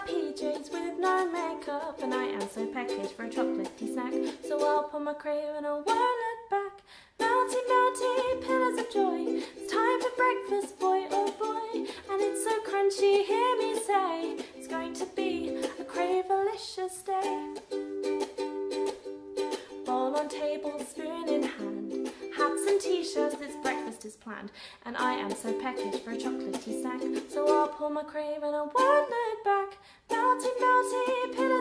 PJs with no makeup, and I am so peckish for a chocolatey snack. So I'll pull my crave and I won't look back. Melty, melty pillars of joy, it's time for breakfast, boy, oh boy. And it's so crunchy, hear me say, it's going to be a crave-alicious day. Bowl on table, spoon in hand, hats and t-shirts, this breakfast is planned. And I am so peckish for a chocolatey snack. So I'll pull my crave and I won't look back. Melty, melty pillars